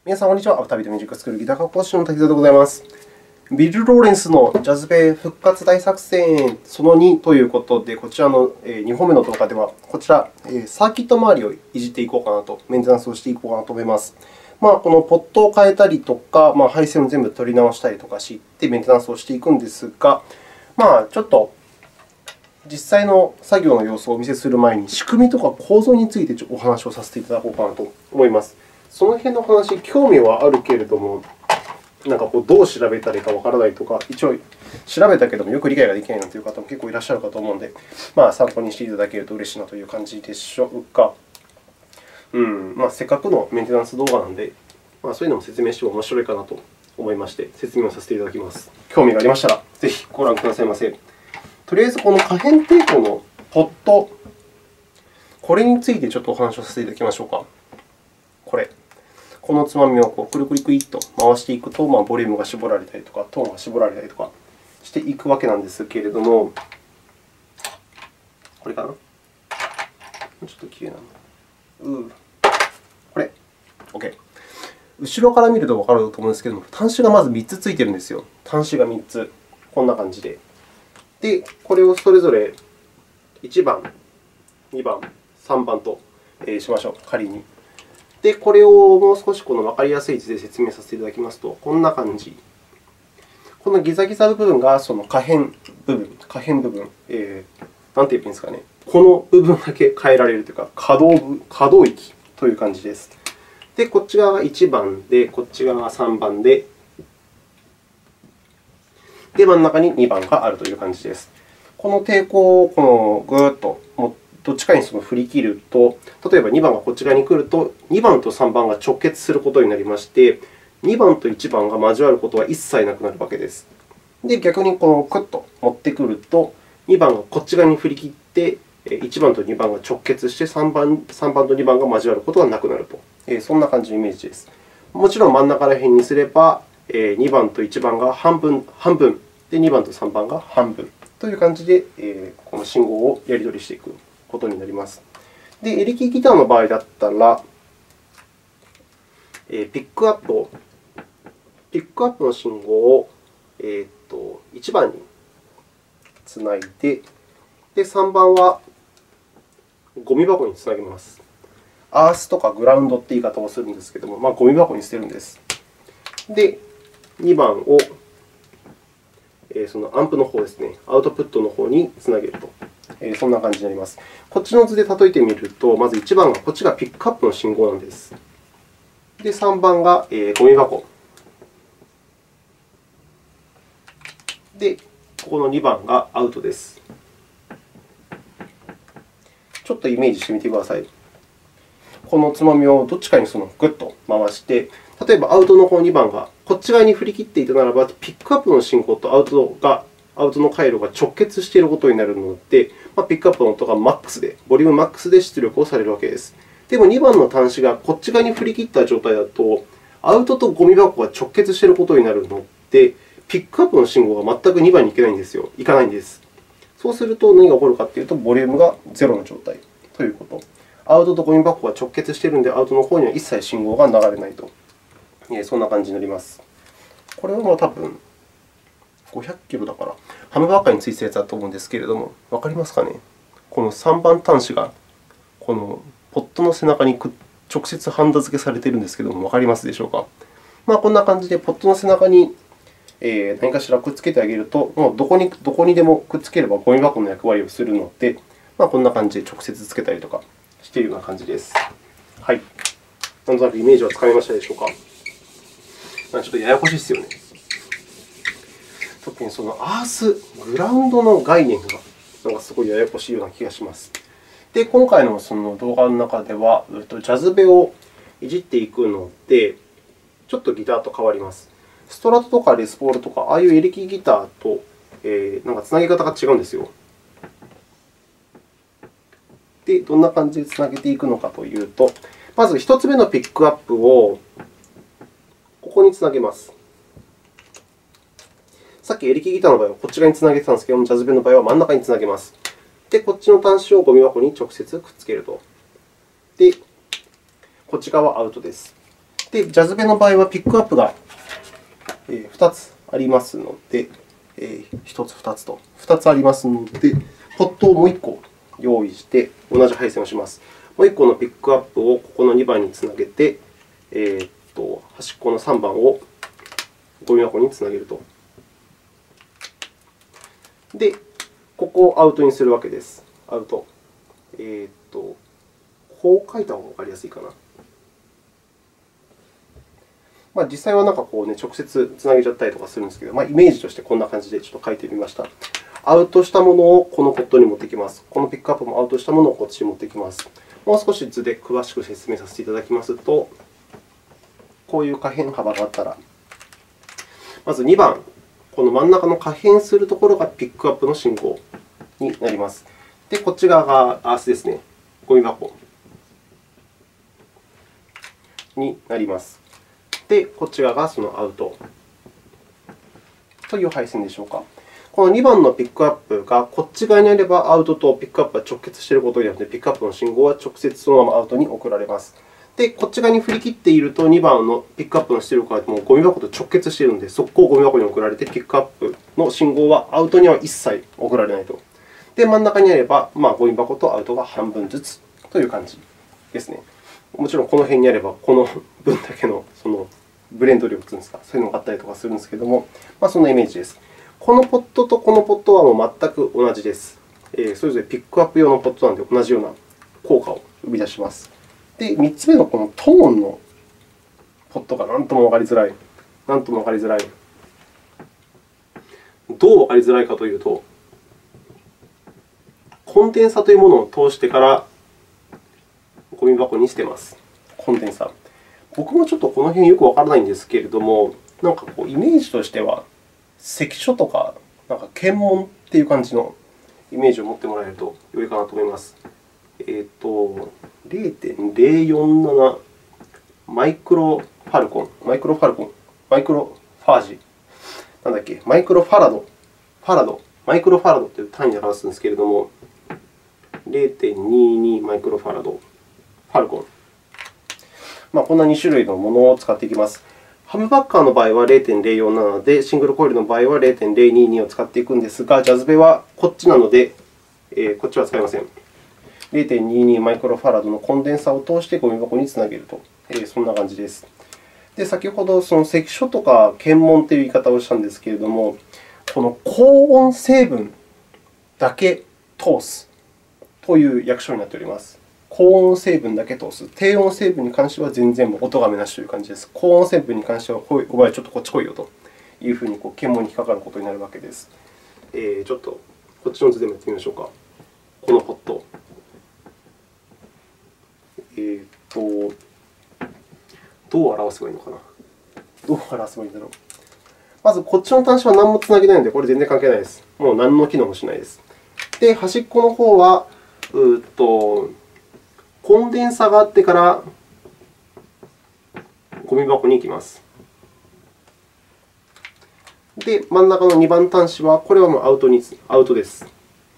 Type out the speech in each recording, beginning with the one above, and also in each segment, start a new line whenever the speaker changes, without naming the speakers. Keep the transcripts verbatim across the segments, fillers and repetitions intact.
皆さん、こんにちは。アフタービートミュージックスクールギター科講師の滝沢でございます。ビル・ローレンスのジャズベ復活大作戦そのにということで、こちらのにほんめの動画では、こちら、サーキット周りをいじっていこうかなと、メンテナンスをしていこうかなと思います。まあ、このポットを変えたりとか、まあ、配線を全部取り直したりとかしてメンテナンスをしていくんですが、まあ、ちょっと実際の作業の様子をお見せする前に、仕組みとか構造についてお話をさせていただこうかなと思います。その辺の話、興味はあるけれども、なんかこうどう調べたらいいかわからないとか、一応調べたけれどもよく理解ができないなという方も結構いらっしゃるかと思うので、まあ、参考にしていただけると嬉しいなという感じでしょうか。うんまあ、せっかくのメンテナンス動画なので、まあ、そういうのも説明しても面白いかなと思いまして、説明をさせていただきます。興味がありましたら、ぜひご覧くださいませ。とりあえず、この可変抵抗のポット、これについてちょっとお話をさせていただきましょうか。これ。このつまみをこうくるくるくるっと回していくと、まあ、ボリュームが絞られたりとか、トーンが絞られたりとかしていくわけなんですけれども、これかなちょっときれいなの。これ。OK。後ろから見るとわかると思うんですけれども、端子がまずみっつついているんですよ。端子がみっつ。こんな感じで。で、これをそれぞれいちばん、にばん、さんばんとしましょう、仮に。で、これをもう少しこの分かりやすい図で説明させていただきますと、こんな感じ。このギザギザ部分がその可変部分、可変部分、えー、なんて言えばいいんですかね。この部分だけ変えられるというか、可動部、可動域という感じです。で、こっち側がいちばんで、こっち側がさんばんで、で、真ん中ににばんがあるという感じです。この抵抗をこのぐーっとどっちかにその振り切ると、例えばにばんがこっち側に来ると、にばんとさんばんが直結することになりまして、にばんといちばんが交わることは一切なくなるわけです。で、逆にこのクッと持ってくると、にばんがこっち側に振り切って、いちばんとにばんが直結して、さんばん、さんばんとにばんが交わることはなくなると、そんな感じのイメージです。もちろん真ん中ら辺にすれば、にばんといちばんが半分、半分で、にばんとさんばんが半分という感じで、この信号をやり取りしていくことになります。で、エレキギターの場合だったら、ピックアップを、ピックアップの信号をえっといちばんにつないで、で、さんばんはゴミ箱につなげます。アースとかグラウンドという言い方をするんですけれども、まあ、ゴミ箱に捨てるんです。で、にばんをそのアンプの方ですね、アウトプットの方につなげると。そんな感じになります。こっちの図で例えてみると、まずいちばんがこっちがピックアップの信号なんです。で、さんばんがゴミ箱。で、ここのにばんがアウトです。ちょっとイメージしてみてください。このつまみをどっちかにそのグッと回して、例えばアウトの方にばんがこっち側に振り切っていたならば、ピックアップの信号とアウトがアウトの回路が直結していることになるので、ピックアップの音がマックスで、ボリュームマックスで出力をされるわけです。でもにばんの端子がこっち側に振り切った状態だと、アウトとゴミ箱が直結していることになるので、ピックアップの信号が全くにばんに行けないんですよ。行かないんです。そうすると何が起こるかというと、ボリュームがゼロの状態ということ。アウトとゴミ箱が直結しているので、アウトの方には一切信号が流れないと。そんな感じになります。これはもう多分ごひゃくキロだから、ハムバーカーについてたやつだと思うんですけれども、わかりますかね。このさんばん端子がこのポットの背中に直接ハンダ付けされているんですけれども、わかりますでしょうか。まあ、こんな感じで、ポットの背中に何かしらくっつけてあげると、もうどこにどこにでもくっつければゴミ箱の役割をするので、まあ、こんな感じで直接つけたりとかしているような感じです。はい。なんとなくイメージはつかめましたでしょうか。ちょっとややこしいですよね。特にそのアース、グラウンドの概念がなんかすごいややこしいような気がします。で、今回のその動画の中では、ジャズベをいじっていくので、ちょっとギターと変わります。ストラトとかレスポールとか、ああいうエレキギターと、えー、なんかつなぎ方が違うんですよ。で、どんな感じでつなげていくのかというと、まずひとつめのピックアップをここにつなげます。さっきエレキギターの場合はこっち側につなげてたんですけども、ジャズベの場合は真ん中につなげます。で、こっちの端子をゴミ箱に直接くっつけると。で、こっち側はアウトです。 で、ジャズベの場合はピックアップがふたつありますので、ひとつ、ふたつとふたつありますので、ポットをもういっこ用意して同じ配線をします。もういっこのピックアップをここのにばんにつなげて、えー、っと端っこのさんばんをゴミ箱につなげると。で、ここをアウトにするわけです。アウト。えー、っと、こう書いた方がわかりやすいかな。まあ、実際はなんかこう、ね、直接つなげちゃったりとかするんですけど、まあ、イメージとしてこんな感じでちょっと書いてみました。アウトしたものをこのポットに持ってきます。このピックアップもアウトしたものをこっちに持ってきます。もう少し図で詳しく説明させていただきますと、こういう可変幅があったら、まずにばん、この真ん中の可変するところがピックアップの信号になります。で、こっち側がアースですね、ゴミ箱になります。で、こっち側がそのアウトという配線でしょうか。このにばんのピックアップがこっち側にあれば、アウトとピックアップが直結していることによって、ピックアップの信号は直接そのままアウトに送られます。で、こっち側に振り切っていると、にばんのピックアップの出力はもうゴミ箱と直結しているので、速攻ゴミ箱に送られて、ピックアップの信号はアウトには一切送られないと。で、真ん中にあれば、まあ、ゴミ箱とアウトが半分ずつという感じですね。もちろん、この辺にあれば、この分だけのそのブレンド量というんですか、そういうのがあったりとかするんですけれども、まあ、そんなイメージです。このポットとこのポットはもう全く同じです。それぞれピックアップ用のポットなので、同じような効果を生み出します。で、みっつめのこのトーンのポットが何ともわかりづらい。何ともわかりづらい。どうわかりづらいかというと、コンデンサというものを通してからゴミ箱に捨てます。コンデンサ。僕もちょっとこの辺よくわからないんですけれども、なんかこうイメージとしては、関所とか、なんか検問っていう感じのイメージを持ってもらえると良いかなと思います。えーと、ゼロてんゼロよんなな マイクロファルコン、マイクロファルコン、マイクロファージ、なんだっけ、マイクロファラド、ファラド、マイクロファラドという単位で表すんですけれども、ゼロてんにに マイクロファラド、ファルコン。まあ、こんなに種類のものを使っていきます。ハムバッカーの場合は ゼロてんゼロよんなな で、シングルコイルの場合は ゼロてんゼロにに を使っていくんですが、ジャズベはこっちなので、えー、こっちは使いません。ゼロてんにに マイクロファラドのコンデンサを通してゴミ箱につなげると、えー、そんな感じです。で、先ほどその関所とか検問という言い方をしたんですけれども、この高温成分だけ通すという訳称になっております。高温成分だけ通す。低温成分に関しては全然お咎めなしという感じです。高温成分に関しては、お前ちょっとこっち来いよというふうにこう検問に引っかかることになるわけです。えー、ちょっとこっちの図でもやってみましょうか。このポット。えーと、どう表せばいいのかな。どう表せばいいんだろう。まず、こっちの端子は何もつなげないので、これ全然関係ないです。もう何の機能もしないです。で、端っこの方は、うーとコンデンサがあってからゴミ箱に行きます。で、真ん中のにばん端子は、これはもうアウトにアウトです。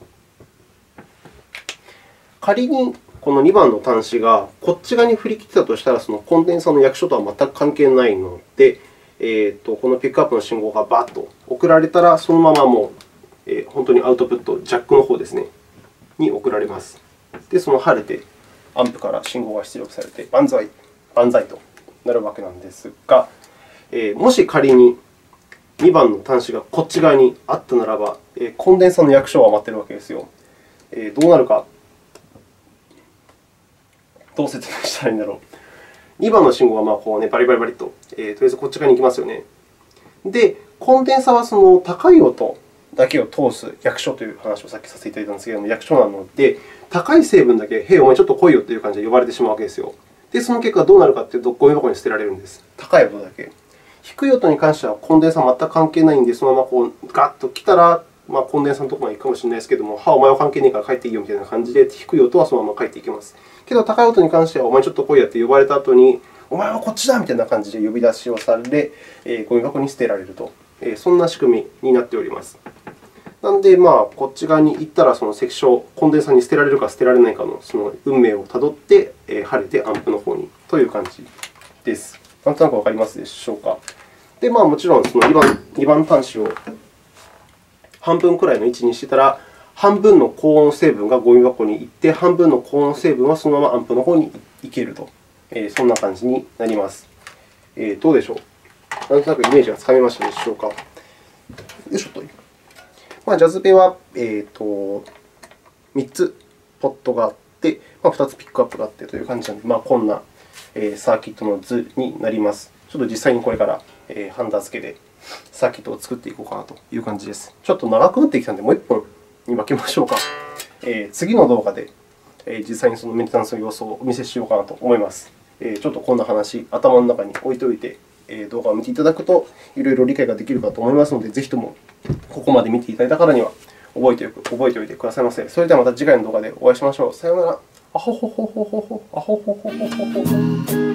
仮にこのにばんの端子がこっち側に振り切ってたとしたら、そのコンデンサの訳所とは全く関係ないので、えー、とこのピックアップの信号がバッと送られたら、そのままもう、えー、本当にアウトプット、ジャックの方ですね、に送られます。で、その晴れて、アンプから信号が出力されて、万歳、万歳となるわけなんですが、えー、もし仮ににばんの端子がこっち側にあったならば、えー、コンデンサの訳所は余っているわけですよ。えー、どうなるか。どう説明したらいいんだろう。にばんの信号がまあこう、ね、バリバリバリと、えー、とりあえずこっち側に行きますよね。で、コンデンサはその高い音だけを通す訳所という話をさっきさせていただいたんですけれども、訳所なので、高い成分だけ、へい、お前ちょっと来いよという感じで呼ばれてしまうわけですよ。で、その結果どうなるかというと、ゴミ箱に捨てられるんです。高い音だけ。低い音に関してはコンデンサは全く関係ないので、そのままこうガッと来たら、まあ、コンデンサのところまで行くかもしれないですけれども、は、お前は関係ないから帰っていいよみたいな感じで、低い音はそのまま帰っていきます。けど、高い音に関しては、お前ちょっと来いやって呼ばれた後に、お前はこっちだみたいな感じで呼び出しをされ、えー、ゴミ箱に捨てられると、えー、そんな仕組みになっております。なので、まあ、こっち側に行ったら、その関所、コンデンサに捨てられるか捨てられないかのその運命をたどって、えー、晴れてアンプの方にという感じです。 なんとなくわかりますでしょうか。で、まあ、もちろんそのにばん、にばん端子を半分くらいの位置にしてたら、半分の高音成分がゴミ箱に行って、半分の高音成分はそのままアンプの方に行けると、えー、そんな感じになります。えー、どうでしょう。なんとなくイメージがつかめましたでしょうか。よいしょと。まあ、ジャズベは、えー、とみっつポットがあって、まあ、ふたつピックアップがあってという感じなので、まあ、こんなサーキットの図になります。ちょっと実際にこれからハンダ付けでサーキットを作っていこうかなという感じです。ちょっと長くなってきたので、もういっぽんに分けましょうか。えー、次の動画で実際にそのメンテナンスの様子をお見せしようかなと思います。えー、ちょっとこんな話、頭の中に置いておいて、動画を見ていただくと、いろいろ理解ができるかと思いますので、ぜひともここまで見ていただいたからには覚えておく、覚えておいてくださいませ。それではまた次回の動画でお会いしましょう。さようなら。あほほほほほほ。あほほほほほほ。